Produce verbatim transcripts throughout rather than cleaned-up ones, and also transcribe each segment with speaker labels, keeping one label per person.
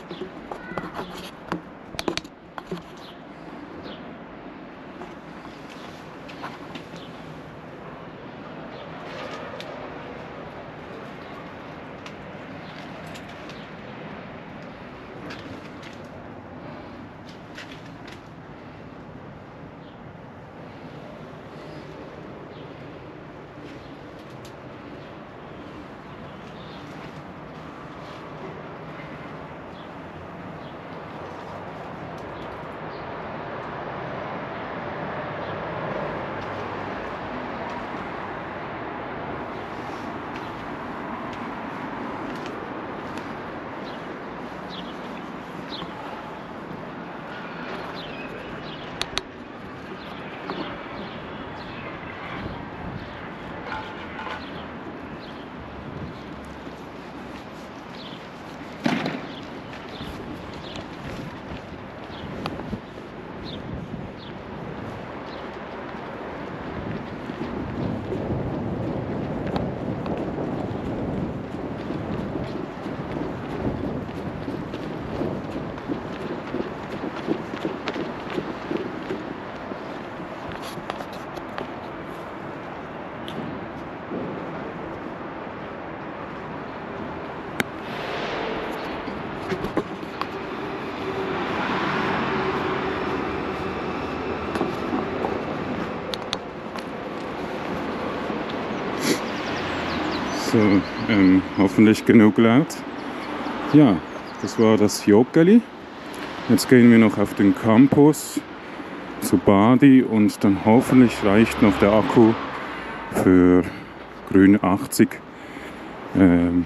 Speaker 1: So, ähm, hoffentlich genug laut. Ja, das war das Joggeli. Jetzt gehen wir noch auf den Campus zu Badi und dann hoffentlich reicht noch der Akku für grüne achtzig. Ähm,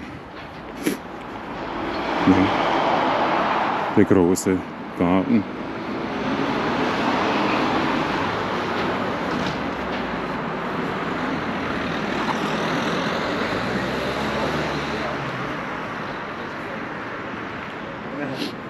Speaker 1: ja, der große Garten.
Speaker 2: Ja.